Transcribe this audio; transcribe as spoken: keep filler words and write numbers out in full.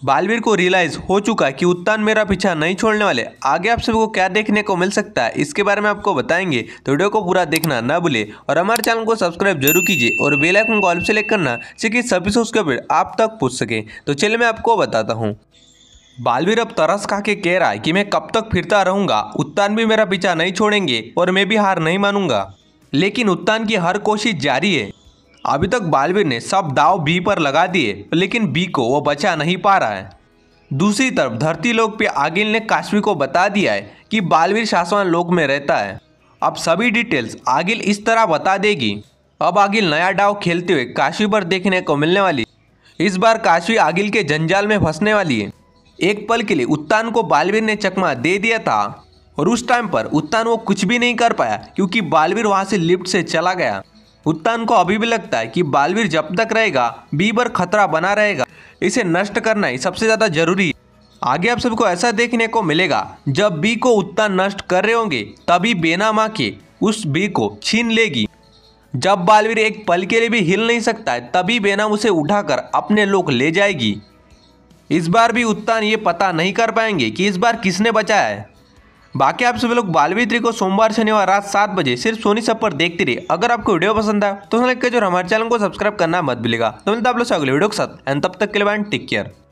बालवीर को रियलाइज हो चुका है कि उत्तान मेरा पीछा नहीं छोड़ने वाले। आगे आप सभी को क्या देखने को मिल सकता है इसके बारे में आपको बताएंगे, तो वीडियो को पूरा देखना ना भूले और हमारे चैनल को सब्सक्राइब जरूर कीजिए और बेल आइकन को ऑल पे सेलेक्ट करना ताकि सभी से उसका अपडेट आप तक पहुंच सके। तो चलिए मैं आपको बताता हूँ। बालवीर अब तरस खा के कह रहा है कि मैं कब तक फिरता रहूंगा, उत्तान भी मेरा पीछा नहीं छोड़ेंगे और मैं भी हार नहीं मानूंगा। लेकिन उत्तान की हर कोशिश जारी है। अभी तक बालवीर ने सब दाव बी पर लगा दिए, लेकिन बी को वो बचा नहीं पा रहा है। दूसरी तरफ धरती लोक पे आगिल ने काशवी को बता दिया है कि बालवीर शासवान लोक में रहता है। अब सभी डिटेल्स आगिल इस तरह बता देगी। अब आगिल नया डाव खेलते हुए काशवी पर देखने को मिलने वाली। इस बार काशवी आगिल के जंजाल में फंसने वाली है। एक पल के लिए उत्तान को बालवीर ने चकमा दे दिया था और उस टाइम पर उत्तान वो कुछ भी नहीं कर पाया क्योंकि बालवीर वहां से लिफ्ट से चला गया। उत्तान को अभी भी लगता है कि बालवीर जब तक रहेगा बी पर खतरा बना रहेगा, इसे नष्ट करना ही सबसे ज्यादा जरूरी है। आगे आप सबको ऐसा देखने को मिलेगा, जब बी को उत्तान नष्ट कर रहे होंगे तभी बेना माँ के उस बी को छीन लेगी। जब बालवीर एक पल के लिए भी हिल नहीं सकता है तभी बेनाम उसे उठाकर अपने लोक ले जाएगी। इस बार भी उत्तान ये पता नहीं कर पाएंगे कि इस बार किसने बचाया है। बाकी आप सभी लोग बालवीर थ्री को सोमवार शनिवार रात सात बजे सिर्फ सोनी सब पर देखते रहिए। अगर आपको वीडियो पसंद आया तो लाइक कीजिए और हमारे चैनल को सब्सक्राइब करना मत भूलिएगा। तो मिलता है आप लोग से अगले वीडियो के साथ एंड तब तक के लिए टेक केयर।